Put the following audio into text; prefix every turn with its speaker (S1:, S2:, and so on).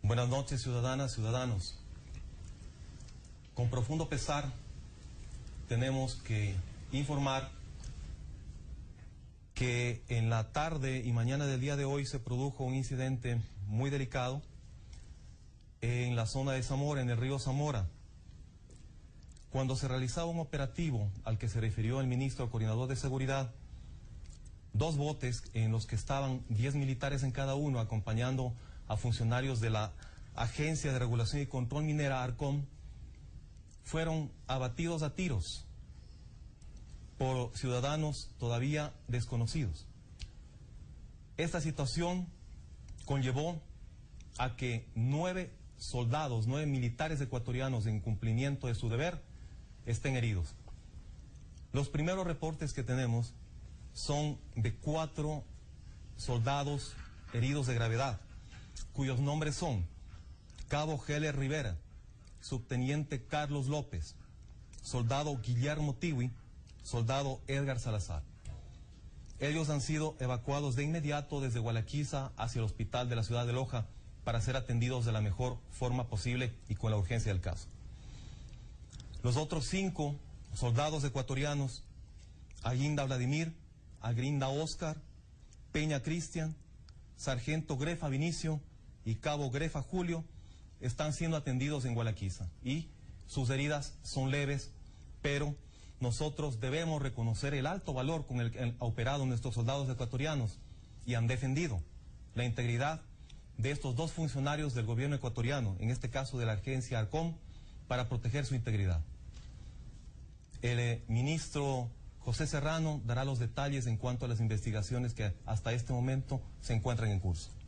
S1: Buenas noches, ciudadanas, ciudadanos. Con profundo pesar tenemos que informar que en la tarde y mañana del día de hoy se produjo un incidente muy delicado en la zona de Zamora, en el río Zamora. Cuando se realizaba un operativo al que se refirió el ministro coordinador de seguridad, dos botes en los que estaban 10 militares en cada uno acompañando a funcionarios de la Agencia de Regulación y Control Minera, ARCOM, fueron abatidos a tiros por ciudadanos todavía desconocidos. Esta situación conllevó a que 9 soldados, 9 militares ecuatorianos en cumplimiento de su deber estén heridos. Los primeros reportes que tenemos son de 4 soldados heridos de gravedad, cuyos nombres son Cabo Heller Rivera, subteniente Carlos López, soldado Guillermo Tiwi, soldado Edgar Salazar. Ellos han sido evacuados de inmediato desde Gualaquiza hacia el hospital de la ciudad de Loja para ser atendidos de la mejor forma posible y con la urgencia del caso. Los otros 5 soldados ecuatorianos, Aguinda Vladimir, Agrinda Oscar, Peña Cristian, sargento Grefa Vinicio y cabo Grefa Julio, están siendo atendidos en Gualaquiza y sus heridas son leves, pero nosotros debemos reconocer el alto valor con el que han operado nuestros soldados ecuatorianos y han defendido la integridad de estos 2 funcionarios del gobierno ecuatoriano, en este caso de la agencia ARCOM, para proteger su integridad. El ministro José Serrano dará los detalles en cuanto a las investigaciones que hasta este momento se encuentran en curso.